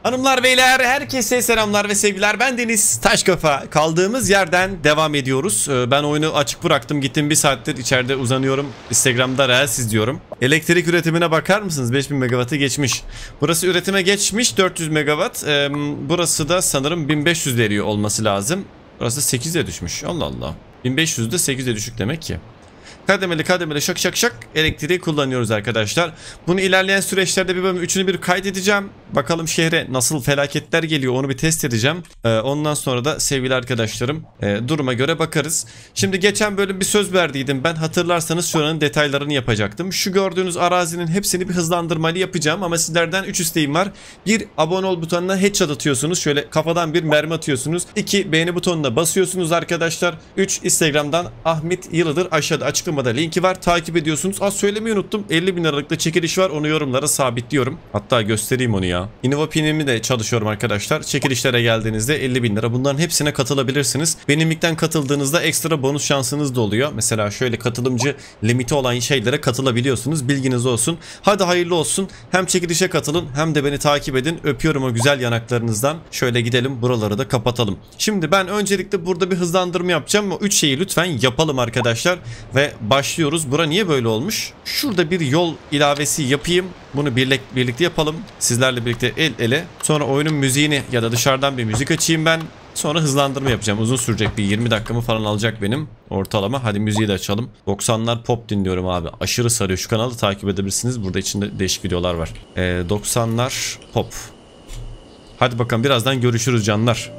Hanımlar beyler herkese selamlar ve sevgiler, ben Deniz Taşkafa. Kaldığımız yerden devam ediyoruz. Ben oyunu açık bıraktım, gittim bir saattir içeride uzanıyorum, Instagram'da Reels izliyorum. Elektrik üretimine bakar mısınız? 5000 megawattı geçmiş. Burası üretime geçmiş 400 megawatt. Burası da sanırım 1500 veriyor olması lazım. Burası 8'e düşmüş. Allah Allah. 1500'de 8'e düşük demek ki. Kademeli şak şak şak elektriği kullanıyoruz arkadaşlar. Bunu ilerleyen süreçlerde bir bölüm üçünü bir kaydedeceğim. Bakalım şehre nasıl felaketler geliyor, onu bir test edeceğim. Ondan sonra da sevgili arkadaşlarım duruma göre bakarız. Şimdi geçen bölüm bir söz verdiydim ben. Hatırlarsanız şuranın detaylarını yapacaktım. Şu gördüğünüz arazinin hepsini bir hızlandırmayla yapacağım. Ama sizlerden 3 isteğim var. 1. Abone ol butonuna headshot atıyorsunuz. Şöyle kafadan bir mermi atıyorsunuz. 2. Beğeni butonuna basıyorsunuz arkadaşlar. 3. Instagram'dan Ahmet Yılıdır, aşağıda açıklamada linki var, takip ediyorsunuz. Az söylemeyi unuttum, 50.000 liralık çekiliş var, onu yorumlara sabitliyorum. Hatta göstereyim onu ya. InnovaPin'imi de çalışıyorum arkadaşlar. Çekilişlere geldiğinizde 50.000 lira, bunların hepsine katılabilirsiniz. Benim linkten katıldığınızda ekstra bonus şansınız da oluyor. Mesela şöyle katılımcı limiti olan şeylere katılabiliyorsunuz, bilginiz olsun. Hadi hayırlı olsun, hem çekilişe katılın hem de beni takip edin. Öpüyorum o güzel yanaklarınızdan. Şöyle gidelim, buraları da kapatalım. Şimdi ben öncelikle burada bir hızlandırma yapacağım. O 3 şeyi lütfen yapalım arkadaşlar ve başlıyoruz. Bura niye böyle olmuş? Şurada bir yol ilavesi yapayım. Bunu birlikte yapalım. Sizlerle birlikte el ele. Sonra oyunun müziğini ya da dışarıdan bir müzik açayım ben. Sonra hızlandırma yapacağım. Uzun sürecek, bir 20 dakikamı falan alacak benim ortalama. Hadi müziği de açalım. 90'lar pop dinliyorum abi. Aşırı sarıyor. Şu kanalı takip edebilirsiniz. Burada içinde değişik videolar var. 90'lar pop. Hadi bakalım, birazdan görüşürüz canlar.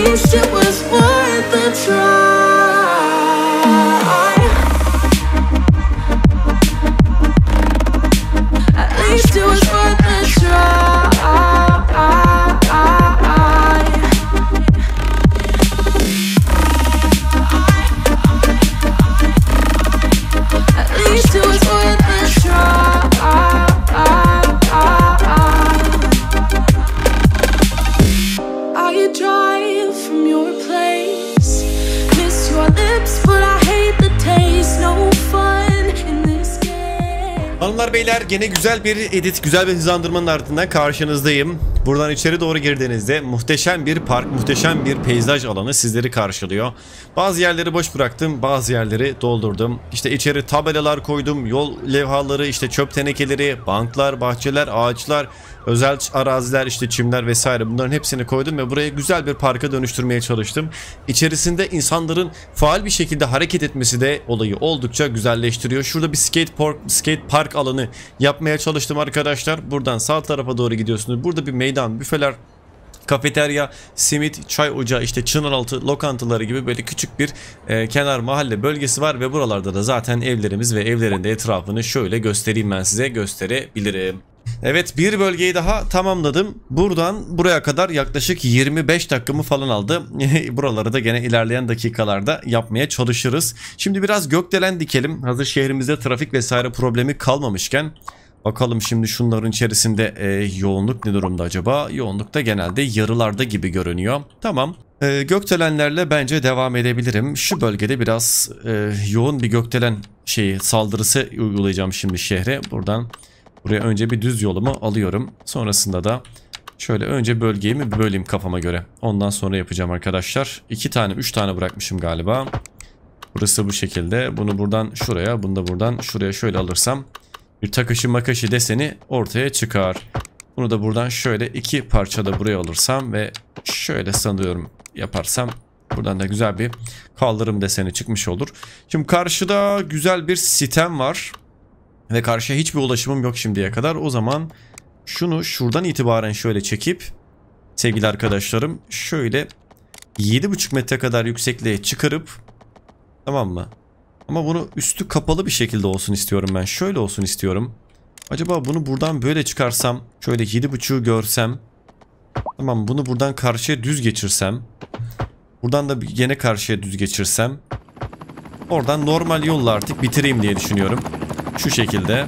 least it was worth a try. At least it was worth a try. At least it was worth a try. I drive from your place, miss your lips but I hate the taste. No fun in this game. Hanımlar beyler, gene güzel bir edit, güzel bir hızlandırmanın ardından karşınızdayım. Buradan içeri doğru girdiğinizde muhteşem bir park, muhteşem bir peyzaj alanı sizleri karşılıyor. Bazı yerleri boş bıraktım, bazı yerleri doldurdum. İşte içeri tabelalar koydum, yol levhaları, işte çöp tenekeleri, banklar, bahçeler, ağaçlar, özel araziler, işte çimler vesaire, bunların hepsini koydum ve burayı güzel bir parka dönüştürmeye çalıştım. İçerisinde insanların faal bir şekilde hareket etmesi de olayı oldukça güzelleştiriyor. Şurada bir skate park alanı yapmaya çalıştım arkadaşlar. Buradan sağ tarafa doğru gidiyorsunuz. Burada bir meydan, büfeler, kafeterya, simit, çay ocağı, işte Çınaraltı lokantaları gibi böyle küçük bir kenar mahalle bölgesi var ve buralarda da zaten evlerimiz ve evlerin de etrafını şöyle göstereyim, ben size gösterebilirim. Evet, bir bölgeyi daha tamamladım. Buradan buraya kadar yaklaşık 25 dakikamı falan aldı. Buraları da gene ilerleyen dakikalarda yapmaya çalışırız. Şimdi biraz gökdelen dikelim. Hazır şehrimizde trafik vesaire problemi kalmamışken. Bakalım şimdi şunların içerisinde yoğunluk ne durumda acaba? Yoğunluk da genelde yarılarda gibi görünüyor. Tamam. Gökdelenlerle bence devam edebilirim. Şu bölgede biraz yoğun bir gökdelen saldırısı uygulayacağım şimdi şehre. Buradan buraya önce bir düz yolumu alıyorum. Sonrasında da şöyle önce bölgeyi mi böleyim kafama göre. Ondan sonra yapacağım arkadaşlar. 2 tane 3 tane bırakmışım galiba. Burası bu şekilde. Bunu buradan şuraya, bunu da buradan şuraya şöyle alırsam bir takışı makaşı deseni ortaya çıkar. Bunu da buradan şöyle 2 parçada buraya alırsam ve şöyle sanıyorum yaparsam buradan da güzel bir kaldırım deseni çıkmış olur. Şimdi karşıda güzel bir sitem var. Ve karşıya hiçbir ulaşımım yok şimdiye kadar. O zaman şunu şuradan itibaren şöyle çekip sevgili arkadaşlarım şöyle 7,5 metre kadar yüksekliğe çıkarıp, tamam mı? Ama bunu üstü kapalı bir şekilde olsun istiyorum ben. Şöyle olsun istiyorum. Acaba bunu buradan böyle çıkarsam, şöyle 7,5'u görsem, tamam, bunu buradan karşıya düz geçirsem, buradan da yine karşıya düz geçirsem, oradan normal yolla artık bitireyim diye düşünüyorum. Şu şekilde.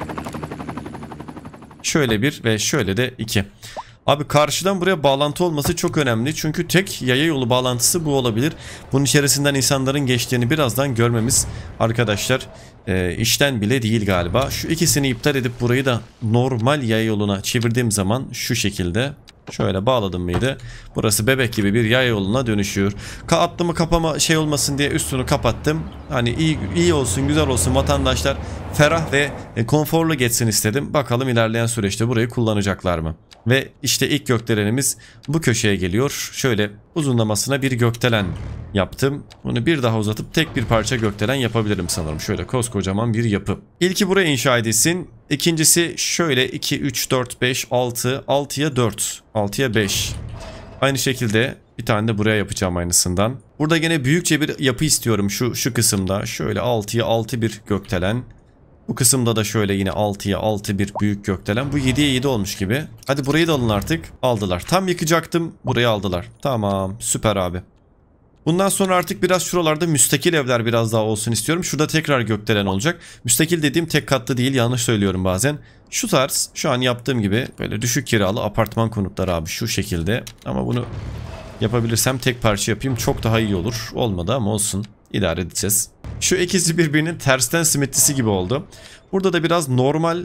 Şöyle bir ve şöyle de 2. Abi karşıdan buraya bağlantı olması çok önemli. Çünkü tek yaya yolu bağlantısı bu olabilir. Bunun içerisinden insanların geçtiğini birazdan görmemiz arkadaşlar işten bile değil galiba. Şu ikisini iptal edip burayı da normal yaya yoluna çevirdiğim zaman şu şekilde. Şöyle bağladım mıydı? Burası bebek gibi bir yaya yoluna dönüşüyor. Atlımı kapama olmasın diye üstünü kapattım. Hani iyi olsun, güzel olsun, vatandaşlar ferah ve konforlu geçsin istedim. Bakalım ilerleyen süreçte burayı kullanacaklar mı? Ve işte ilk gökdelenimiz bu köşeye geliyor. Şöyle uzunlamasına bir gökdelen yaptım. Bunu bir daha uzatıp tek bir parça gökdelen yapabilirim sanırım. Şöyle koskocaman bir yapı. İlki buraya inşa edilsin. İkincisi şöyle 2, 3, 4, 5, 6, 6'ya 4, 6'ya 5. Aynı şekilde bir tane de buraya yapacağım aynısından. Burada gene büyükçe bir yapı istiyorum şu kısımda. Şöyle 6'ya 6 bir gökdelen. Bu kısımda da şöyle yine 6'ya 6 bir büyük gökdelen. Bu 7'ye 7 olmuş gibi. Hadi burayı da alın artık. Aldılar. Tam yıkacaktım. Burayı aldılar. Tamam. Süper abi. Bundan sonra artık biraz şuralarda müstakil evler biraz daha olsun istiyorum. Şurada tekrar gökdelen olacak. Müstakil dediğim tek katlı değil. Yanlış söylüyorum bazen. Şu tarz şu an yaptığım gibi böyle düşük kiralı apartman konutları abi. Şu şekilde. Ama bunu yapabilirsem tek parça yapayım. Çok daha iyi olur. Olmadı ama olsun. İdare edeceğiz. Şu ikisi birbirinin tersten simetrisi gibi oldu. Burada da biraz normal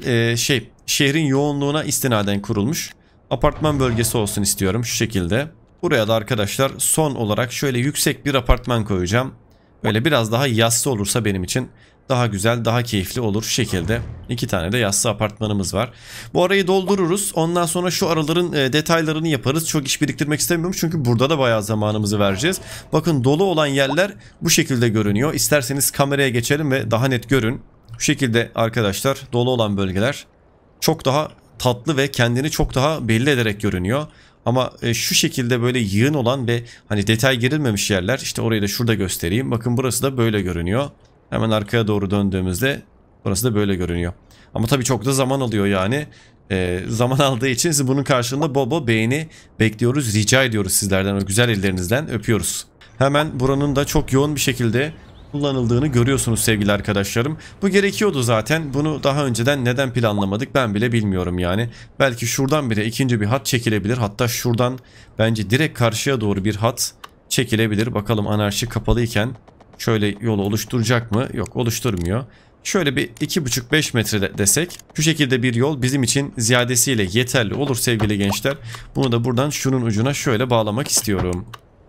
şehrin yoğunluğuna istinaden kurulmuş apartman bölgesi olsun istiyorum şu şekilde. Buraya da arkadaşlar son olarak şöyle yüksek bir apartman koyacağım. Böyle biraz daha yassı olursa benim için daha güzel, daha keyifli olur şu şekilde. 2 tane de yassı apartmanımız var. Bu arayı doldururuz. Ondan sonra şu araların detaylarını yaparız. Çok iş biriktirmek istemiyorum çünkü burada da bayağı zamanımızı vereceğiz. Bakın dolu olan yerler bu şekilde görünüyor. İsterseniz kameraya geçelim ve daha net görün. Bu şekilde arkadaşlar dolu olan bölgeler çok daha tatlı ve kendini çok daha belli ederek görünüyor. Ama şu şekilde böyle yığın olan ve hani detay girilmemiş yerler, işte orayı da şurada göstereyim. Bakın burası da böyle görünüyor. Hemen arkaya doğru döndüğümüzde burası da böyle görünüyor. Ama tabii çok da zaman alıyor yani. Zaman aldığı için siz bunun karşılığında bol bol beğeni bekliyoruz. Rica ediyoruz sizlerden, o güzel ellerinizden öpüyoruz. Hemen buranın da çok yoğun bir şekilde kullanıldığını görüyorsunuz sevgili arkadaşlarım. Bu gerekiyordu zaten. Bunu daha önceden neden planlamadık ben bile bilmiyorum yani. Belki şuradan bile ikinci bir hat çekilebilir. Hatta şuradan bence direkt karşıya doğru bir hat çekilebilir. Bakalım anarşi kapalıyken şöyle yolu oluşturacak mı? Yok, oluşturmuyor. Şöyle bir 2,5-5 metre desek, şu şekilde bir yol bizim için ziyadesiyle yeterli olur sevgili gençler. Bunu da buradan şunun ucuna şöyle bağlamak istiyorum.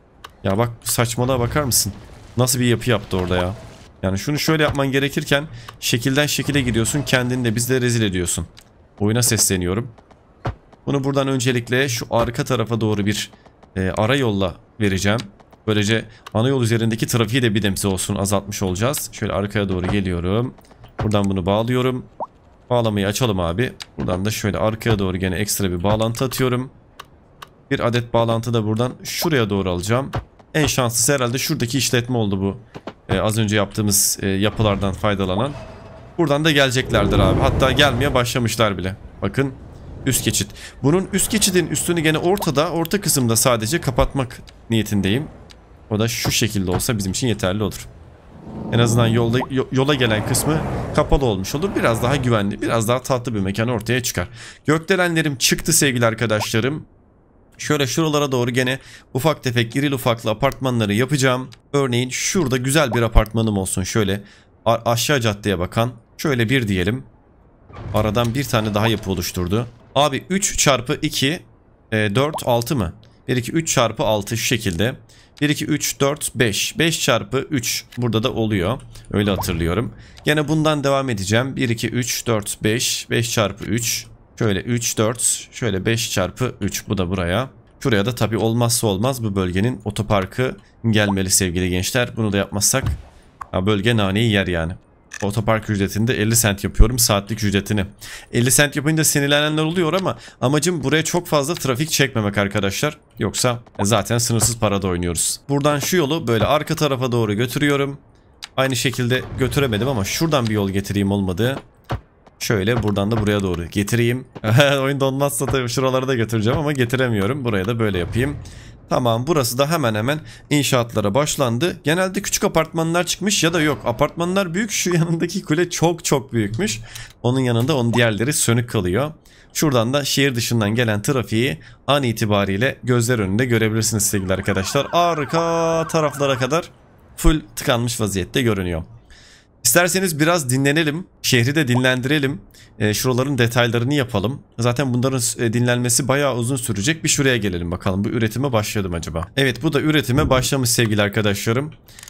Ya bak, saçmalığa bakar mısın? Nasıl bir yapı yaptı orada ya? Yani şunu şöyle yapman gerekirken şekilden şekile gidiyorsun, kendini de bizle rezil ediyorsun. Oyuna sesleniyorum. Bunu buradan öncelikle şu arka tarafa doğru bir ara yolla vereceğim. Böylece ana yol üzerindeki trafiği de bir nebze olsun azaltmış olacağız. Şöyle arkaya doğru geliyorum. Buradan bunu bağlıyorum. Bağlamayı açalım abi. Buradan da şöyle arkaya doğru gene ekstra bir bağlantı atıyorum. Bir adet bağlantı da buradan şuraya doğru alacağım. En şanslısı herhalde şuradaki işletme oldu bu. Az önce yaptığımız yapılardan faydalanan. Buradan da geleceklerdir abi. Hatta gelmeye başlamışlar bile. Bakın, üst geçit. Bunun üst geçidin üstünü gene orta kısımda sadece kapatmak niyetindeyim. O da şu şekilde olsa bizim için yeterli olur. En azından yola gelen kısmı kapalı olmuş olur. Biraz daha güvenli, biraz daha tatlı bir mekan ortaya çıkar. Gökdelenlerim çıktı sevgili arkadaşlarım. Şöyle şuralara doğru gene ufak tefek irili ufaklı apartmanları yapacağım. Örneğin şurada güzel bir apartmanım olsun. Şöyle aşağı caddeye bakan. Şöyle bir diyelim. Aradan bir tane daha yapı oluşturdu. Abi 3 çarpı 2 4 6 mı? 1 2 3 çarpı 6 şu şekilde. 1 2 3 4 5. 5 çarpı 3 burada da oluyor. Öyle hatırlıyorum. Gene bundan devam edeceğim. 1 2 3 4 5. 5 çarpı 3. Şöyle 3 4. Şöyle 5 çarpı 3. Bu da buraya. Şuraya da tabii olmazsa olmaz bu bölgenin otoparkı gelmeli sevgili gençler. Bunu da yapmazsak bölge naneyi yer yani. Otopark ücretinde 50 sent yapıyorum saatlik ücretini. 50 sent yapınca sinirlenenler oluyor ama amacım buraya çok fazla trafik çekmemek arkadaşlar. Yoksa zaten sınırsız parada oynuyoruz. Buradan şu yolu böyle arka tarafa doğru götürüyorum. Aynı şekilde götüremedim ama şuradan bir yol getireyim olmadı. Şöyle buradan da buraya doğru getireyim. Oyunda olmazsa tabii şuraları da götüreceğim ama getiremiyorum. Buraya da böyle yapayım. Tamam, burası da hemen hemen inşaatlara başlandı. Genelde küçük apartmanlar çıkmış ya da yok. Apartmanlar büyük, şu yanındaki kule çok çok büyükmüş. Onun yanında onun diğerleri sönük kalıyor. Şuradan da şehir dışından gelen trafiği an itibariyle gözler önünde görebilirsiniz sevgili arkadaşlar. Arka taraflara kadar full tıkanmış vaziyette görünüyor. İsterseniz biraz dinlenelim. Şehri de dinlendirelim. Şuraların detaylarını yapalım. Zaten bunların dinlenmesi bayağı uzun sürecek. Bir şuraya gelelim bakalım. Bu üretime başladım acaba? Evet, bu da üretime başlamış sevgili arkadaşlarım.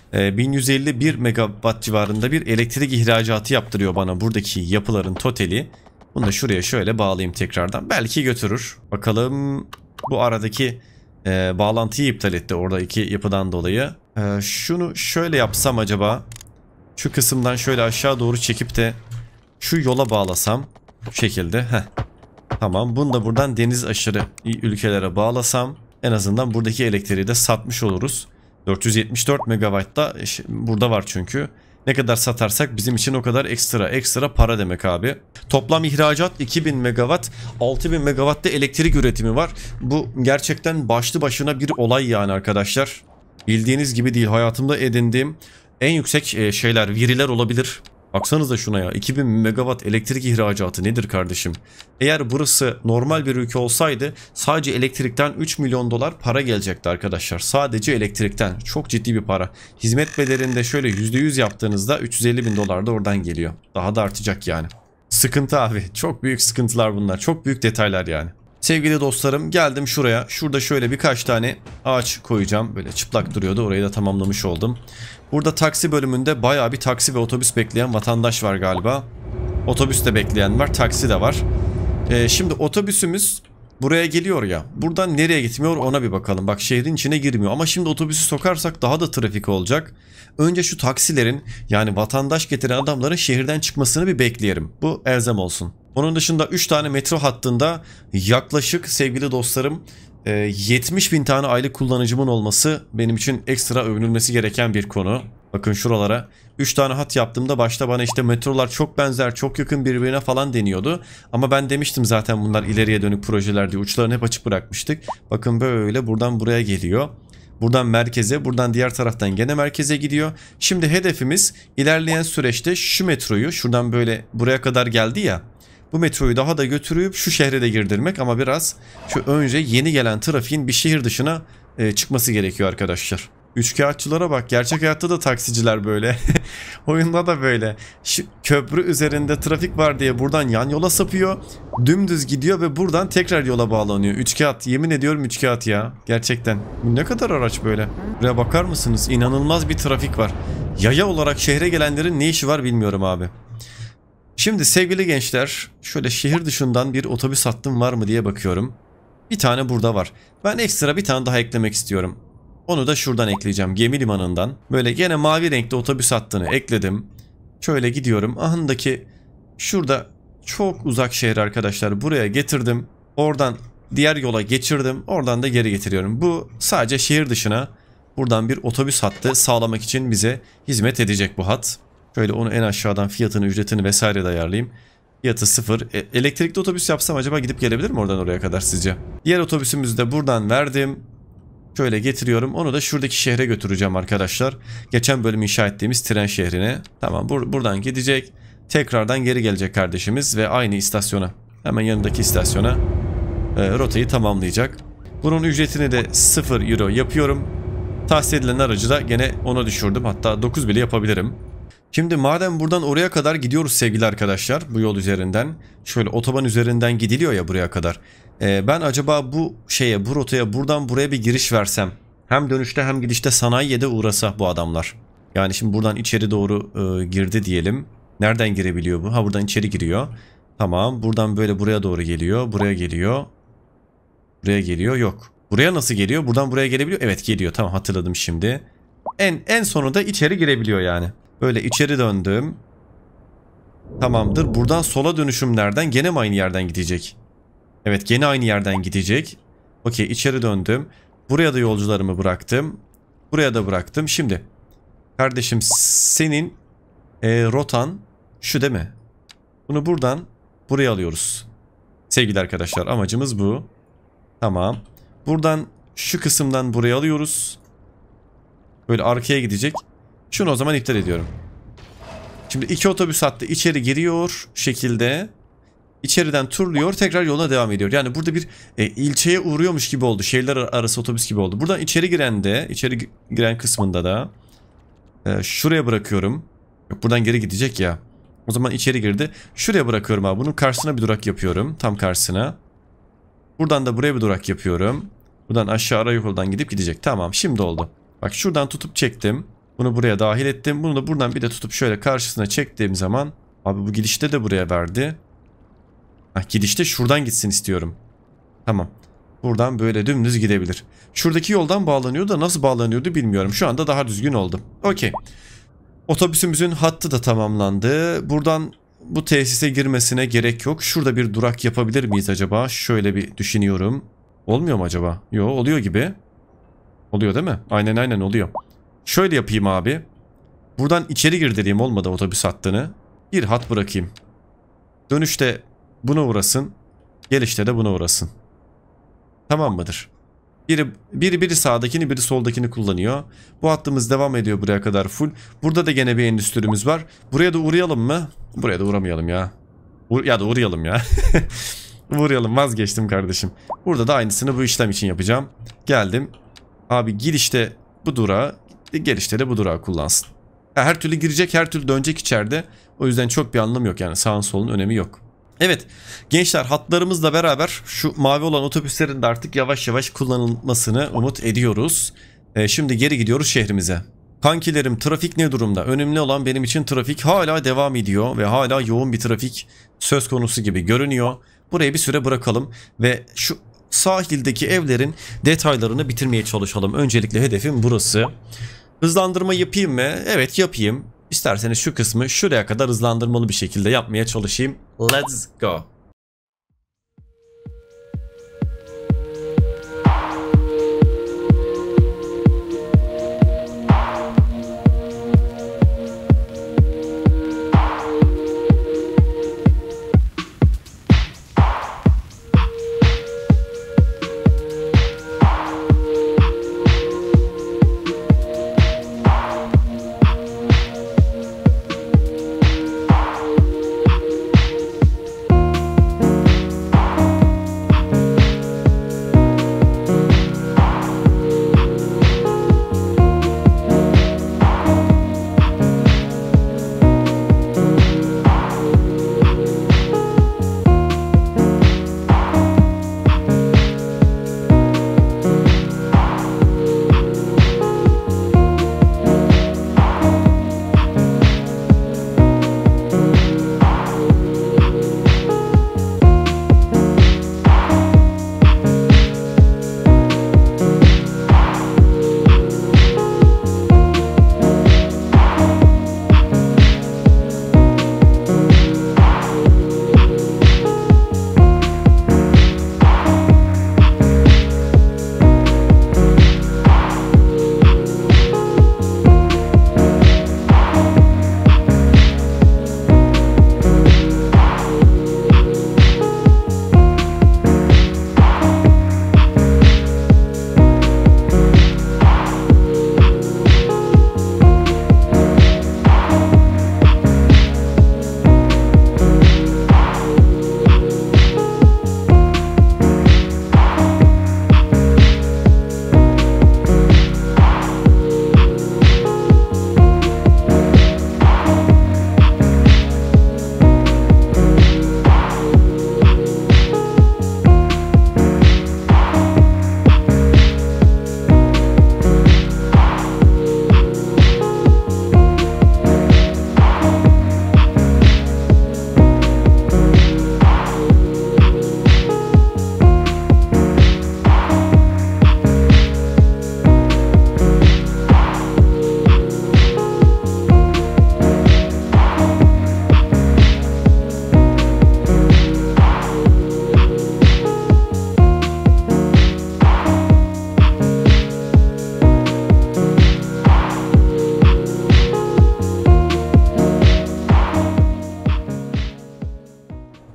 1151 megawatt civarında bir elektrik ihracatı yaptırıyor bana buradaki yapıların totali. Bunu da şuraya şöyle bağlayayım tekrardan. Belki götürür. Bakalım, bu aradaki bağlantıyı iptal etti oradaki yapıdan dolayı. Şunu şöyle yapsam acaba? Şu kısımdan şöyle aşağı doğru çekip de şu yola bağlasam. Bu şekilde. Tamam, bunu da buradan deniz aşırı ülkelere bağlasam en azından buradaki elektriği de satmış oluruz. 474 megawatt da burada var çünkü. Ne kadar satarsak bizim için o kadar ekstra para demek abi. Toplam ihracat 2000 megawatt, 6000 megawatt da elektrik üretimi var. Bu gerçekten başlı başına bir olay yani arkadaşlar. Bildiğiniz gibi değil, hayatımda edindiğim en yüksek veriler olabilir. Baksanıza şuna ya, 2000 megawatt elektrik ihracatı nedir kardeşim? Eğer burası normal bir ülke olsaydı sadece elektrikten 3 milyon dolar para gelecekti arkadaşlar. Sadece elektrikten çok ciddi bir para. Hizmet bedelinde şöyle %100 yaptığınızda 350 bin dolar da oradan geliyor. Daha da artacak yani. Sıkıntı abi, çok büyük sıkıntılar bunlar, çok büyük detaylar yani. Sevgili dostlarım, geldim şuraya. Şurada şöyle birkaç tane ağaç koyacağım. Böyle çıplak duruyordu. Orayı da tamamlamış oldum. Burada taksi bölümünde bayağı bir taksi ve otobüs bekleyen vatandaş var galiba. Otobüs de bekleyen var. Taksi de var. Şimdi otobüsümüz buraya geliyor ya. Buradan nereye gitmiyor ona bir bakalım. Bak, şehrin içine girmiyor. Ama şimdi otobüsü sokarsak daha da trafik olacak. Önce şu taksilerin, yani vatandaş getiren adamların şehirden çıkmasını bir bekleyelim. Bu elzem olsun. Onun dışında 3 tane metro hattında yaklaşık sevgili dostlarım 70 bin tane aylık kullanıcımın olması benim için ekstra övünülmesi gereken bir konu. Bakın şuralara 3 tane hat yaptığımda başta bana işte metrolar çok benzer, çok yakın birbirine falan deniyordu. Ama ben demiştim zaten bunlar ileriye dönük projeler diye, uçlarını hep açık bırakmıştık. Bakın böyle buradan buraya geliyor. Buradan merkeze, buradan diğer taraftan gene merkeze gidiyor. Şimdi hedefimiz ilerleyen süreçte şu metroyu, şuradan böyle buraya kadar geldi ya. Bu metroyu daha da götürüp şu şehre de girdirmek, ama biraz şu önce yeni gelen trafiğin bir şehir dışına çıkması gerekiyor arkadaşlar. Üçkağıtçılara bak, gerçek hayatta da taksiciler böyle. Oyunda da böyle. Şu köprü üzerinde trafik var diye buradan yan yola sapıyor. Dümdüz gidiyor ve buradan tekrar yola bağlanıyor. Üçkağıt, yemin ediyorum üçkağıt ya. Gerçekten. Bu ne kadar araç böyle? Buraya bakar mısınız? İnanılmaz bir trafik var. Yaya olarak şehre gelenlerin ne işi var bilmiyorum abi. Şimdi sevgili gençler, şöyle şehir dışından bir otobüs hattım var mı diye bakıyorum. Bir tane burada var. Ben ekstra bir tane daha eklemek istiyorum. Onu da şuradan ekleyeceğim, gemi limanından. Böyle gene mavi renkli otobüs hattını ekledim. Şöyle gidiyorum. Ahındaki şurada çok uzak şehir arkadaşlar, buraya getirdim. Oradan diğer yola geçirdim. Oradan da geri getiriyorum. Bu sadece şehir dışına buradan bir otobüs hattı sağlamak için bize hizmet edecek bu hat. Şöyle onu en aşağıdan fiyatını, ücretini vesaire de ayarlayayım. Fiyatı 0. Elektrikli otobüs yapsam acaba gidip gelebilir mi oradan oraya kadar sizce? Diğer otobüsümüzü de buradan verdim. Şöyle getiriyorum. Onu da şuradaki şehre götüreceğim arkadaşlar. Geçen bölüm inşa ettiğimiz tren şehrine. Tamam, buradan gidecek. Tekrardan geri gelecek kardeşimiz ve aynı istasyona, hemen yanındaki istasyona rotayı tamamlayacak. Bunun ücretini de 0 euro yapıyorum. Tahsis edilen aracı da gene ona düşürdüm. Hatta 9 bile yapabilirim. Şimdi madem buradan oraya kadar gidiyoruz sevgili arkadaşlar, bu yol üzerinden, şöyle otoban üzerinden gidiliyor ya buraya kadar. Ben acaba bu rotaya buradan buraya bir giriş versem, hem dönüşte hem gidişte sanayiye de uğrasa bu adamlar. Yani şimdi buradan içeri doğru girdi diyelim. Nereden girebiliyor bu? Ha, buradan içeri giriyor. Tamam, buradan böyle buraya doğru geliyor. Buraya geliyor. Buraya geliyor. Yok. Buraya nasıl geliyor? Buradan buraya gelebiliyor. Evet, geliyor. Tamam, hatırladım şimdi. En sonunda içeri girebiliyor yani. Böyle içeri döndüm. Tamamdır. Buradan sola dönüşüm nereden? Gene mi aynı yerden gidecek? Evet, gene aynı yerden gidecek. Okey, içeri döndüm. Buraya da yolcularımı bıraktım. Buraya da bıraktım. Şimdi kardeşim, senin rotan şu değil mi? Bunu buradan buraya alıyoruz. Sevgili arkadaşlar, amacımız bu. Tamam. Buradan şu kısımdan buraya alıyoruz. Böyle arkaya gidecek. Şunu o zaman iptal ediyorum. Şimdi 2 otobüs hattı içeri giriyor şekilde. İçeriden turluyor, tekrar yoluna devam ediyor. Yani burada bir ilçeye uğruyormuş gibi oldu. Şehirler arası otobüs gibi oldu. Buradan içeri giren kısmında da şuraya bırakıyorum. Yok, buradan geri gidecek ya. O zaman içeri girdi. Şuraya bırakıyorum abi. Bunun karşısına bir durak yapıyorum. Tam karşısına. Buradan da buraya bir durak yapıyorum. Buradan aşağı ara yoldan gidip gidecek. Tamam, şimdi oldu. Bak, şuradan tutup çektim. Bunu buraya dahil ettim. Bunu da buradan bir de tutup şöyle karşısına çektiğim zaman, abi bu gidişte de buraya verdi. Gidişte şuradan gitsin istiyorum. Tamam. Buradan böyle dümdüz gidebilir. Şuradaki yoldan bağlanıyordu da nasıl bağlanıyordu bilmiyorum. Şu anda daha düzgün oldu. Okey. Otobüsümüzün hattı da tamamlandı. Buradan bu tesise girmesine gerek yok. Şurada bir durak yapabilir miyiz acaba? Şöyle bir düşünüyorum. Olmuyor mu acaba? Yo, oluyor gibi. Oluyor değil mi? Aynen oluyor. Şöyle yapayım abi. Buradan içeri gir dediğim olmadı otobüs hattını. Bir hat bırakayım. Dönüşte buna uğrasın. Gelişte de buna uğrasın. Tamam mıdır? Biri sağdakini, biri soldakini kullanıyor. Bu hattımız devam ediyor buraya kadar full. Burada da gene bir endüstrimiz var. Buraya da uğrayalım mı? Buraya da uğramayalım ya. Ya da uğrayalım ya. Uğrayalım, vazgeçtim kardeşim. Burada da aynısını bu işlem için yapacağım. Geldim. Abi gidişte bu durağı, gelişte de bu durağı kullansın. Her türlü girecek, her türlü dönecek içeride. O yüzden çok bir anlamı yok yani, sağın solun önemi yok. Evet gençler, hatlarımızla beraber şu mavi olan otobüslerin de artık yavaş yavaş kullanılmasını umut ediyoruz. Şimdi geri gidiyoruz şehrimize. Kankilerim, trafik ne durumda? Önemli olan benim için trafik hala devam ediyor ve hala yoğun bir trafik söz konusu gibi görünüyor. Buraya bir süre bırakalım ve şu sahildeki evlerin detaylarını bitirmeye çalışalım. Öncelikle hedefim burası. Hızlandırma yapayım mı? Evet, yapayım. İsterseniz şu kısmı şuraya kadar hızlandırmalı bir şekilde yapmaya çalışayım. Let's go.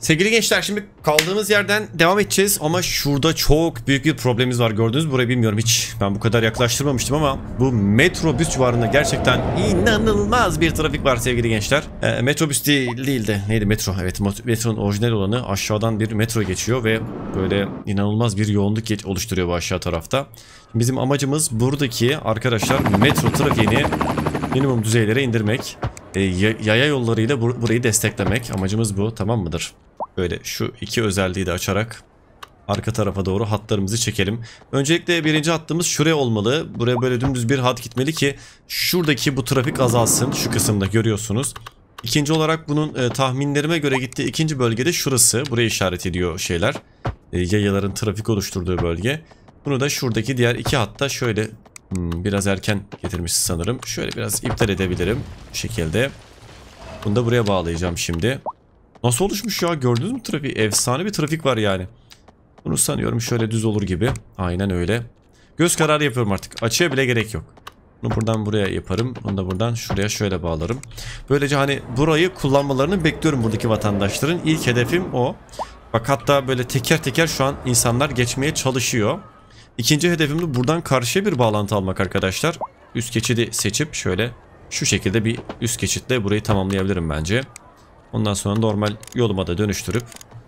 Sevgili gençler, şimdi kaldığımız yerden devam edeceğiz ama şurada çok büyük bir problemimiz var. Gördünüz, burayı bilmiyorum hiç. Ben bu kadar yaklaştırmamıştım ama bu metrobüs civarında gerçekten inanılmaz bir trafik var sevgili gençler. Metrobüs değil de neydi, metro. Evet, metronun orijinal olanı, aşağıdan bir metro geçiyor ve böyle inanılmaz bir yoğunluk oluşturuyor bu aşağı tarafta. Bizim amacımız buradaki arkadaşlar metro trafiğini minimum düzeylere indirmek. Yaya yollarıyla burayı desteklemek. Amacımız bu, tamam mıdır? Böyle şu iki özelliği de açarak arka tarafa doğru hatlarımızı çekelim. Öncelikle birinci hattımız şuraya olmalı. Buraya böyle dümdüz bir hat gitmeli ki şuradaki bu trafik azalsın. Şu kısımda görüyorsunuz. İkinci olarak bunun tahminlerime göre gittiği ikinci bölgede şurası. Buraya işaret ediyor şeyler. Yayaların trafik oluşturduğu bölge. Bunu da şuradaki diğer iki hatta şöyle biraz erken getirmiş sanırım. Şöyle biraz iptal edebilirim. Bu şekilde. Bunu da buraya bağlayacağım şimdi. Nasıl oluşmuş ya, gördünüz mü trafiği? Efsane bir trafik var yani. Bunu sanıyorum şöyle düz olur gibi. Aynen öyle. Göz kararı yapıyorum artık. Açıya bile gerek yok. Bunu buradan buraya yaparım. Bunu da buradan şuraya şöyle bağlarım. Böylece hani burayı kullanmalarını bekliyorum buradaki vatandaşların. İlk hedefim o. Bak hatta böyle teker teker şu an insanlar geçmeye çalışıyor. İkinci hedefim de buradan karşıya bir bağlantı almak arkadaşlar. Üst geçidi seçip şöyle şu şekilde bir üst geçitle burayı tamamlayabilirim bence. Ondan sonra normal yoluma da dönüştürüp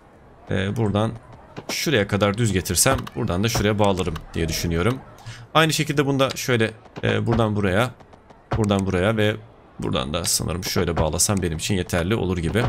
buradan şuraya kadar düz getirsem buradan da şuraya bağlarım diye düşünüyorum. Aynı şekilde bunda şöyle buradan buraya ve buradan da sanırım şöyle bağlasam benim için yeterli olur gibi.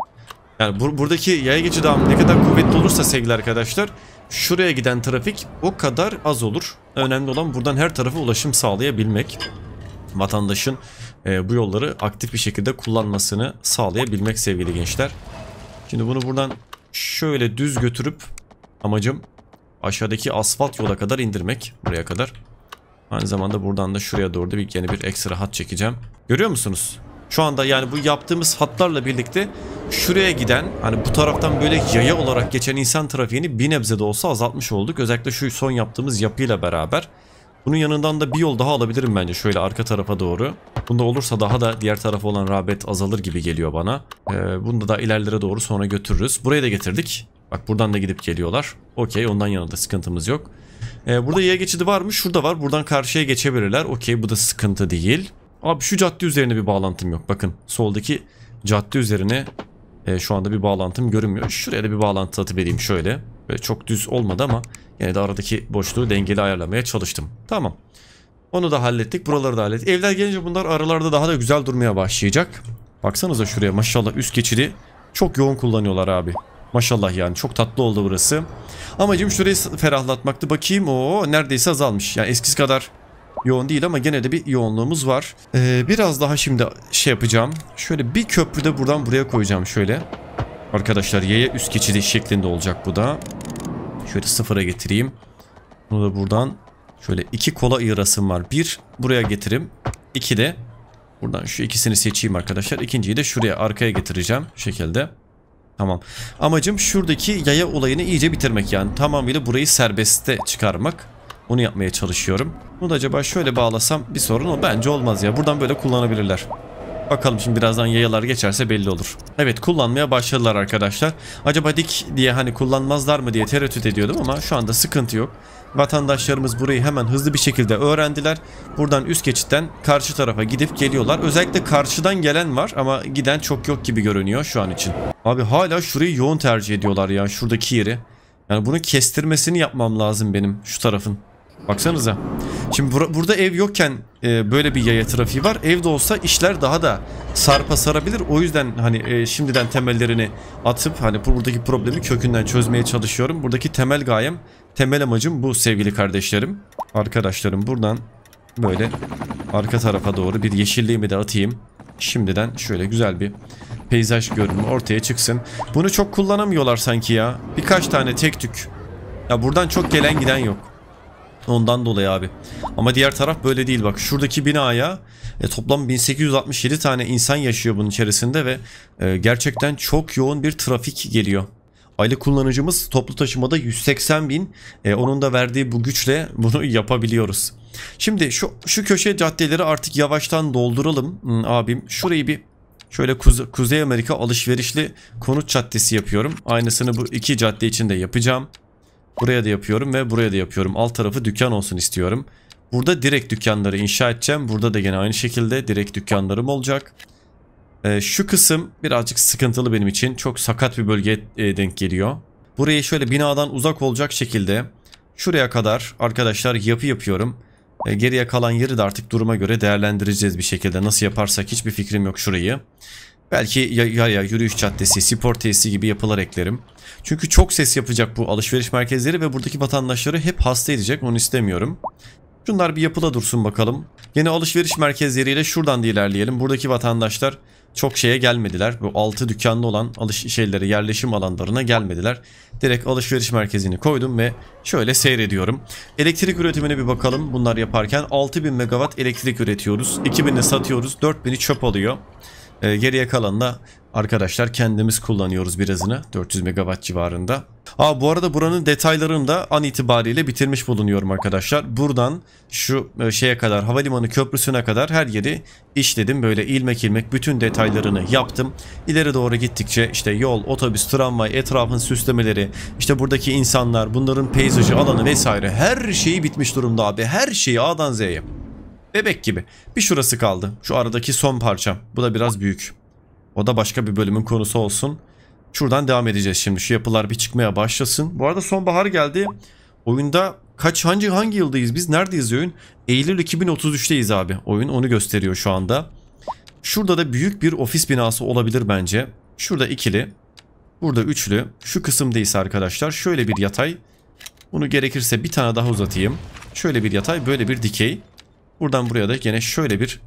Yani buradaki yaya geçidi ağım ne kadar kuvvetli olursa sevgili arkadaşlar, şuraya giden trafik o kadar az olur. Önemli olan buradan her tarafa ulaşım sağlayabilmek. Vatandaşın bu yolları aktif bir şekilde kullanmasını sağlayabilmek sevgili gençler. Şimdi bunu buradan şöyle düz götürüp amacım aşağıdaki asfalt yola kadar indirmek. Buraya kadar. Aynı zamanda buradan da şuraya doğru da yeni bir ekstra hat çekeceğim. Görüyor musunuz? Şu anda yani bu yaptığımız hatlarla birlikte şuraya giden, hani bu taraftan böyle yaya olarak geçen insan trafiğini bir nebze de olsa azaltmış olduk. Özellikle şu son yaptığımız yapıyla beraber. Bunun yanından da bir yol daha alabilirim bence şöyle arka tarafa doğru. Bunda olursa daha da diğer tarafa olan rağbet azalır gibi geliyor bana. Bunu da ilerlere doğru sonra götürürüz. Buraya da getirdik. Bak buradan da gidip geliyorlar. Okey, ondan yana da sıkıntımız yok. Burada yaya geçidi var mı? Şurada var. Buradan karşıya geçebilirler. Okey, bu da sıkıntı değil. Abi şu cadde üzerine bir bağlantım yok. Bakın soldaki cadde üzerine şu anda bir bağlantım görünmüyor. Şuraya da bir bağlantı atıvereyim şöyle. Böyle çok düz olmadı ama yine de aradaki boşluğu dengeli ayarlamaya çalıştım. Tamam. Onu da hallettik. Buraları da hallettik. Evler gelince bunlar aralarda daha da güzel durmaya başlayacak. Baksanıza şuraya, maşallah üst geçidi çok yoğun kullanıyorlar abi. Maşallah yani çok tatlı oldu burası. Amacım şurayı ferahlatmaktı. Bakayım, o neredeyse azalmış. Yani eskisi kadar yoğun değil ama gene de bir yoğunluğumuz var. Biraz daha şimdi şey yapacağım. Şöyle bir köprü de buradan buraya koyacağım şöyle. Arkadaşlar yaya üst geçidi şeklinde olacak bu da. Şöyle sıfıra getireyim. Bunu da buradan şöyle iki kola ayırasım var. Bir buraya getireyim. İki de buradan şu ikisini seçeyim arkadaşlar. İkinciyi de şuraya arkaya getireceğim. Şu şekilde. Tamam. Amacım şuradaki yaya olayını iyice bitirmek yani. Tamamıyla burayı serbestte çıkarmak. Onu yapmaya çalışıyorum. Bunu da acaba şöyle bağlasam bir sorun o bence olmaz ya. Buradan böyle kullanabilirler. Bakalım şimdi birazdan yayalar geçerse belli olur. Evet, kullanmaya başladılar arkadaşlar. Acaba dik diye hani kullanmazlar mı diye tereddüt ediyordum ama şu anda sıkıntı yok. Vatandaşlarımız burayı hemen hızlı bir şekilde öğrendiler. Buradan üst geçitten karşı tarafa gidip geliyorlar. Özellikle karşıdan gelen var ama giden çok yok gibi görünüyor şu an için. Abi hala şurayı yoğun tercih ediyorlar ya, şuradaki yeri. Yani bunu kestirmesini yapmam lazım benim şu tarafın. Baksanıza. Şimdi burada ev yokken böyle bir yaya trafiği var. Evde olsa işler daha da sarpa sarabilir. O yüzden hani şimdiden temellerini atıp hani buradaki problemi kökünden çözmeye çalışıyorum. Buradaki temel gayem, temel amacım bu sevgili kardeşlerim. Arkadaşlarım buradan böyle arka tarafa doğru bir yeşilliğimi de atayım. Şimdiden şöyle güzel bir peyzaj görünümü ortaya çıksın. Bunu çok kullanamıyorlar sanki ya. Birkaç tane tek tük. Ya buradan çok gelen giden yok. Ondan dolayı abi. Ama diğer taraf böyle değil bak. Şuradaki binaya toplam 1867 tane insan yaşıyor bunun içerisinde ve gerçekten çok yoğun bir trafik geliyor. Aylık kullanıcımız toplu taşımada 180 bin. Onun da verdiği bu güçle bunu yapabiliyoruz. Şimdi şu köşe caddeleri artık yavaştan dolduralım. Abim şurayı bir Şöyle Kuzey Amerika alışverişli konut caddesi yapıyorum. Aynısını bu iki cadde için de yapacağım. Buraya da yapıyorum ve buraya da yapıyorum. Alt tarafı dükkan olsun istiyorum. Burada direkt dükkanları inşa edeceğim. Burada da gene aynı şekilde direkt dükkanlarım olacak. Şu kısım birazcık sıkıntılı benim için. Çok sakat bir bölgeye denk geliyor. Burayı şöyle binadan uzak olacak şekilde şuraya kadar arkadaşlar yapı yapıyorum. Geriye kalan yeri de artık duruma göre değerlendireceğiz bir şekilde. Nasıl yaparsak hiçbir fikrim yok şurayı. Belki yaya, yürüyüş caddesi, spor tesisi gibi yapılar eklerim. Çünkü çok ses yapacak bu alışveriş merkezleri ve buradaki vatandaşları hep hasta edecek. Onu istemiyorum. Şunlar bir yapıda dursun bakalım. Yine alışveriş merkezleriyle şuradan da ilerleyelim. Buradaki vatandaşlar çok şeye gelmediler. Bu altı dükkanlı olan yerleşim alanlarına gelmediler. Direkt alışveriş merkezini koydum ve şöyle seyrediyorum. Elektrik üretimine bir bakalım. Bunlar yaparken 6000 megawatt elektrik üretiyoruz. 2000'i satıyoruz. 4000'i çöp alıyor. Geriye kalanla arkadaşlar kendimiz kullanıyoruz birazını. 400 megawatt civarında. Bu arada buranın detaylarını da an itibariyle bitirmiş bulunuyorum arkadaşlar. Buradan şu şeye kadar, havalimanı köprüsüne kadar her yeri işledim. Böyle ilmek ilmek bütün detaylarını yaptım. İleri doğru gittikçe işte yol, otobüs, tramvay, etrafın süslemeleri, işte buradaki insanlar, bunların peyzajı, alanı vesaire her şeyi bitmiş durumda abi. Her şeyi A'dan Z'ye. Bebek gibi. Bir şurası kaldı. Şu aradaki son parçam. Bu da biraz büyük. O da başka bir bölümün konusu olsun. Şuradan devam edeceğiz şimdi. Şu yapılar bir çıkmaya başlasın. Bu arada sonbahar geldi. Oyunda hangi yıldayız biz? Neredeyiz oyun? Eylül 2033'teyiz abi. Oyun onu gösteriyor şu anda. Şurada da büyük bir ofis binası olabilir bence. Şurada ikili. Burada üçlü. Şu kısımdayız arkadaşlar. Şöyle bir yatay. Bunu gerekirse bir tane daha uzatayım. Şöyle bir yatay, böyle bir dikey. Buradan buraya da gene şöyle bir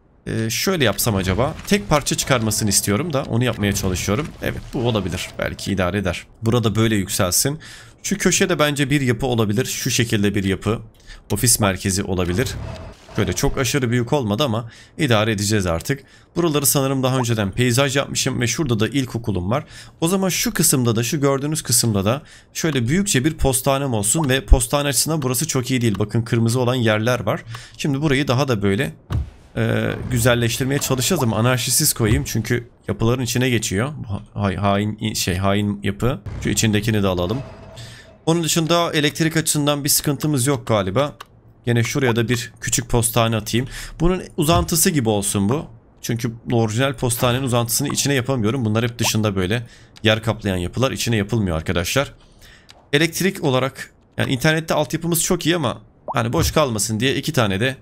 şöyle yapsam acaba. Tek parça çıkarmasını istiyorum da onu yapmaya çalışıyorum. Evet, bu olabilir. Belki idare eder. Burada böyle yükselsin. Şu köşede bence bir yapı olabilir. Şu şekilde bir yapı. Ofis merkezi olabilir. Böyle çok aşırı büyük olmadı ama idare edeceğiz artık. Buraları sanırım daha önceden peyzaj yapmışım ve şurada da ilkokulum var. O zaman şu kısımda da, şu gördüğünüz kısımda da şöyle büyükçe bir postanem olsun ve postane açısından burası çok iyi değil. Bakın kırmızı olan yerler var. Şimdi burayı daha da böyle güzelleştirmeye çalışacağız ama anarşisiz koyayım çünkü yapıların içine geçiyor. Hain yapı. Şu içindekini de alalım. Onun dışında elektrik açısından bir sıkıntımız yok galiba. Yine şuraya da bir küçük postane atayım. Bunun uzantısı gibi olsun bu. Çünkü orijinal postanenin uzantısını içine yapamıyorum. Bunlar hep dışında böyle yer kaplayan yapılar. İçine yapılmıyor arkadaşlar. Elektrik olarak yani internette altyapımız çok iyi ama hani boş kalmasın diye iki tane de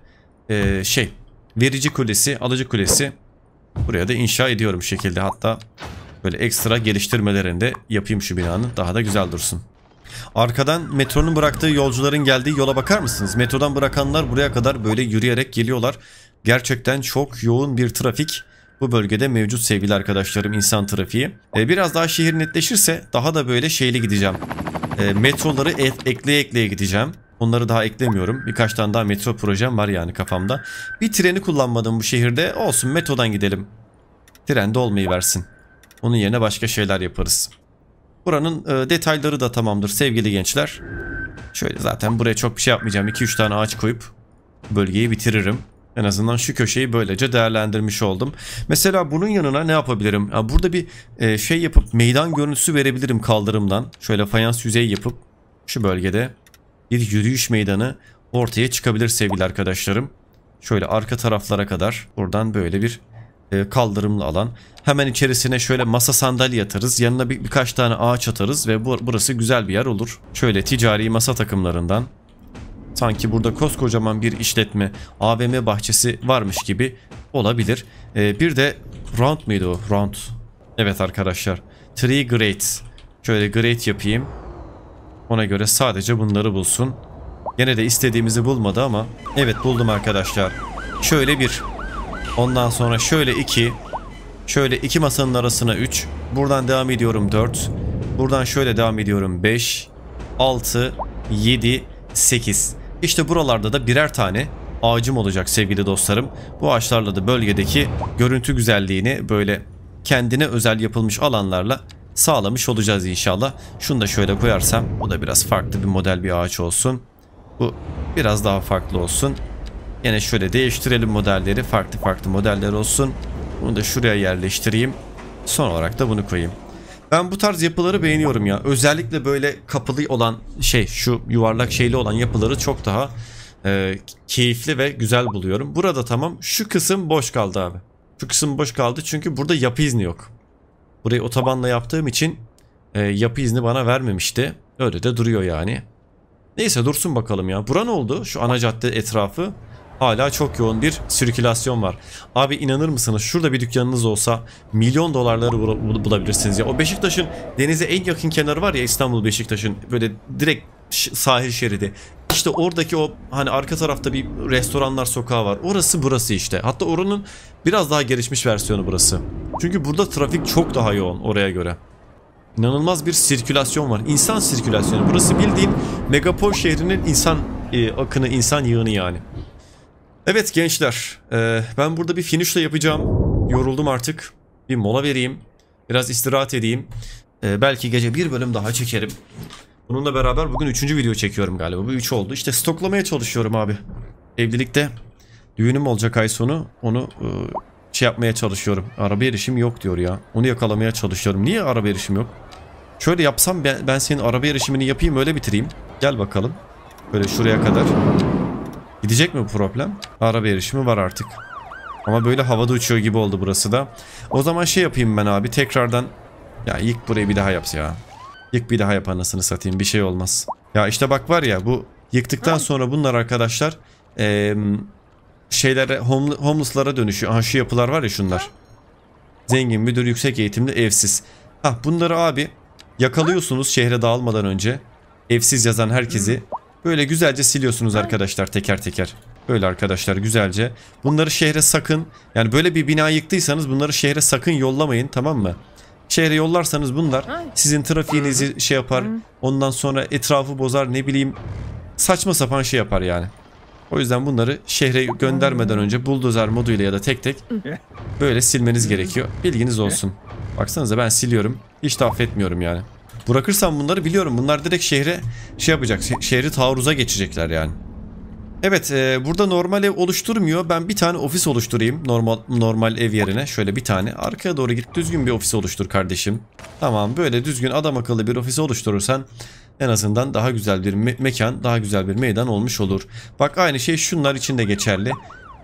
verici kulesi, alıcı kulesi buraya da inşa ediyorum şekilde. Hatta böyle ekstra geliştirmelerini de yapayım şu binanın. Daha da güzel dursun. Arkadan metronun bıraktığı yolcuların geldiği yola bakar mısınız? Metrodan bırakanlar buraya kadar böyle yürüyerek geliyorlar. Gerçekten çok yoğun bir trafik bu bölgede mevcut sevgili arkadaşlarım, insan trafiği. Biraz daha şehir netleşirse daha da böyle şeyli gideceğim. Metroları ekleye gideceğim. Onları daha eklemiyorum. Birkaç tane daha metro projem var yani kafamda. Bir treni kullanmadım bu şehirde. Olsun, metrodan gidelim. Tren de olmayı versin. Onun yerine başka şeyler yaparız. Buranın detayları da tamamdır sevgili gençler. Şöyle zaten buraya çok bir şey yapmayacağım. 2-3 tane ağaç koyup bölgeyi bitiririm. En azından şu köşeyi böylece değerlendirmiş oldum. Mesela bunun yanına ne yapabilirim? Burada bir yapıp meydan görüntüsü verebilirim kaldırımdan. Şöyle fayans yüzey yapıp şu bölgede bir yürüyüş meydanı ortaya çıkabilir sevgili arkadaşlarım. Şöyle arka taraflara kadar buradan böyle bir kaldırımlı alan. Hemen içerisine şöyle masa sandalye atarız. Yanına birkaç tane ağaç atarız ve burası güzel bir yer olur. Şöyle ticari masa takımlarından. Sanki burada koskocaman bir işletme, AVM bahçesi varmış gibi olabilir. Bir de round mıydı o? Round. Evet arkadaşlar. Tree grate. Şöyle grate yapayım. Ona göre sadece bunları bulsun. Gene de istediğimizi bulmadı ama evet buldum arkadaşlar. Şöyle bir. Ondan sonra şöyle 2. Şöyle 2 masanın arasına 3. Buradan devam ediyorum 4. Buradan şöyle devam ediyorum 5. 6. 7. 8. İşte buralarda da birer tane ağacım olacak sevgili dostlarım. Bu ağaçlarla da bölgedeki görüntü güzelliğini böyle kendine özel yapılmış alanlarla sağlamış olacağız inşallah. Şunu da şöyle koyarsam bu da biraz farklı bir model bir ağaç olsun. Bu biraz daha farklı olsun. Yine şöyle değiştirelim modelleri. Farklı modeller olsun. Bunu da şuraya yerleştireyim. Son olarak da bunu koyayım. Ben bu tarz yapıları beğeniyorum ya. Özellikle böyle kapılı olan şu yuvarlak şeyli olan yapıları çok daha keyifli ve güzel buluyorum. Burada tamam. Şu kısım boş kaldı abi. Şu kısım boş kaldı çünkü burada yapı izni yok. Burayı otobanla yaptığım için yapı izni bana vermemişti. Öyle de duruyor yani. Neyse dursun bakalım ya. Bura ne oldu? Şu ana cadde etrafı hala çok yoğun bir sirkülasyon var. Abi inanır mısınız? Şurada bir dükkanınız olsa milyon dolarları bulabilirsiniz ya. O Beşiktaş'ın denize en yakın kenarı var ya, İstanbul Beşiktaş'ın böyle direkt sahil şeridi. İşte oradaki o hani arka tarafta bir restoranlar sokağı var. Orası burası işte. Hatta oranın biraz daha gelişmiş versiyonu burası. Çünkü burada trafik çok daha yoğun oraya göre. İnanılmaz bir sirkülasyon var. İnsan sirkülasyonu. Burası bildiğin megapol şehrinin insan akını, insan yığını yani. Evet gençler, ben burada bir finish'le yapacağım. Yoruldum artık. Bir mola vereyim. Biraz istirahat edeyim. Belki gece bir bölüm daha çekerim. Bununla beraber bugün 3. video çekiyorum galiba. Bu 3 oldu. İşte stoklamaya çalışıyorum abi. Evlilikte düğünüm olacak ay sonu. Onu yapmaya çalışıyorum. Araba erişim yok diyor ya. Onu yakalamaya çalışıyorum. Niye araba erişim yok? Şöyle yapsam ben senin araba erişimini yapayım, öyle bitireyim. Gel bakalım. Böyle şuraya kadar. Gidecek mi bu problem? Araba erişimi var artık. Ama böyle havada uçuyor gibi oldu burası da. O zaman yapayım ben abi tekrardan. Ya yık burayı bir daha yap ya. Yık bir daha yap anasını satayım, bir şey olmaz. Ya işte bak var ya, bu yıktıktan sonra bunlar arkadaşlar homeless'lara dönüşüyor. Aha şu yapılar var ya, şunlar. Zengin, müdür, yüksek eğitimli, evsiz. Bunları abi yakalıyorsunuz şehre dağılmadan önce. Evsiz yazan herkesi böyle güzelce siliyorsunuz arkadaşlar, teker teker. Böyle arkadaşlar güzelce. Bunları şehre sakın, yani böyle bir bina yıktıysanız bunları şehre sakın yollamayın, tamam mı? Şehre yollarsanız bunlar sizin trafiğinizi yapar. Ondan sonra etrafı bozar, ne bileyim saçma sapan yapar yani. O yüzden bunları şehre göndermeden önce buldozer moduyla ya da tek tek böyle silmeniz gerekiyor. Bilginiz olsun. Baksanıza ben siliyorum. Hiç de affetmiyorum yani. Bırakırsam bunları biliyorum. Bunlar direkt şehre yapacak. Şehri taarruza geçecekler yani. Evet, burada normal ev oluşturmuyor. Ben bir tane ofis oluşturayım. Normal ev yerine. Şöyle bir tane. Arkaya doğru git. Düzgün bir ofis oluştur kardeşim. Tamam, böyle düzgün adam akıllı bir ofis oluşturursan en azından daha güzel bir mekan, daha güzel bir meydan olmuş olur. Bak aynı şey şunlar için de geçerli.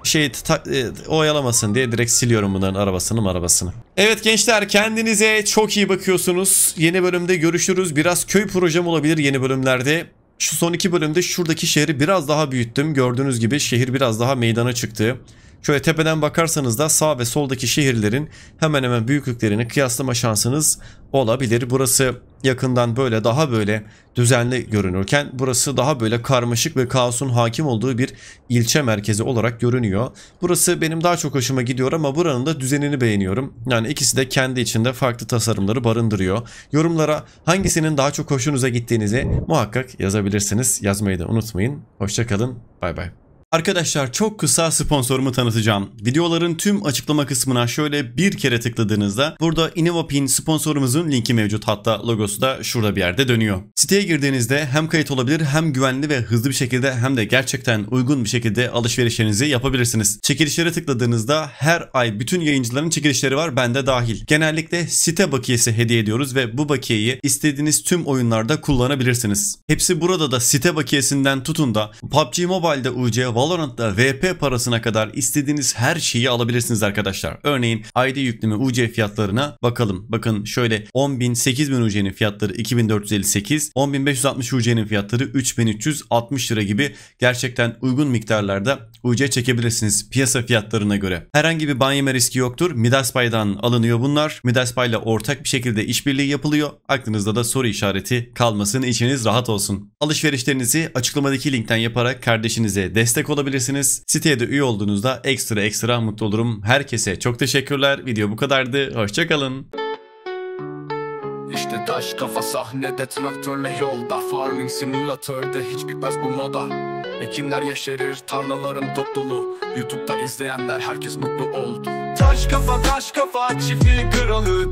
Oyalamasın diye direkt siliyorum bunların arabasını. Evet gençler, kendinize çok iyi bakıyorsunuz. Yeni bölümde görüşürüz. Biraz köy projem olabilir yeni bölümlerde. Şu son 2 bölümde şuradaki şehri biraz daha büyüttüm. Gördüğünüz gibi şehir biraz daha meydana çıktı. Şöyle tepeden bakarsanız da sağ ve soldaki şehirlerin hemen hemen büyüklüklerini kıyaslama şansınız olabilir. Burası yakından böyle daha böyle düzenli görünürken burası daha böyle karmaşık ve kaosun hakim olduğu bir ilçe merkezi olarak görünüyor. Burası benim daha çok hoşuma gidiyor ama buranın da düzenini beğeniyorum. Yani ikisi de kendi içinde farklı tasarımları barındırıyor. Yorumlara hangisinin daha çok hoşunuza gittiğinizi muhakkak yazabilirsiniz. Yazmayı da unutmayın. Hoşça kalın. Bay bay. Arkadaşlar çok kısa sponsorumu tanıtacağım. Videoların tüm açıklama kısmına şöyle bir kere tıkladığınızda burada Innovapin sponsorumuzun linki mevcut, hatta logosu da şurada bir yerde dönüyor. Siteye girdiğinizde hem kayıt olabilir hem güvenli ve hızlı bir şekilde hem de gerçekten uygun bir şekilde alışverişlerinizi yapabilirsiniz. Çekilişlere tıkladığınızda her ay bütün yayıncıların çekilişleri var, bende dahil. Genellikle site bakiyesi hediye ediyoruz ve bu bakiyeyi istediğiniz tüm oyunlarda kullanabilirsiniz. Hepsi burada da site bakiyesinden tutun da PUBG Mobile'da UC, Valorant'ta VP parasına kadar istediğiniz her şeyi alabilirsiniz arkadaşlar. Örneğin ID yükleme UC fiyatlarına bakalım. Bakın şöyle 10.000, 8.000 UC'nin fiyatları 2.458, 10.560 UC'nin fiyatları 3.360 lira gibi gerçekten uygun miktarlarda UC çekebilirsiniz piyasa fiyatlarına göre. Herhangi bir ban yeme riski yoktur. Midaspay'dan alınıyor bunlar. Midaspay ile ortak bir şekilde işbirliği yapılıyor. Aklınızda da soru işareti kalmasın, içiniz rahat olsun. Alışverişlerinizi açıklamadaki linkten yaparak kardeşinize destek olabilirsiniz. Siteye de üye olduğunuzda ekstra mutlu olurum. Herkese çok teşekkürler. Video bu kadardı. Hoşçakalın. İşte taş kafa sahnede, traktörle yolda, farming simülatörde hiç bitmez bu moda. Ekinler yeşerir, tarlaların dop dolu. YouTube'da izleyenler herkes mutlu oldu. Taş kafa çiftliği kralı.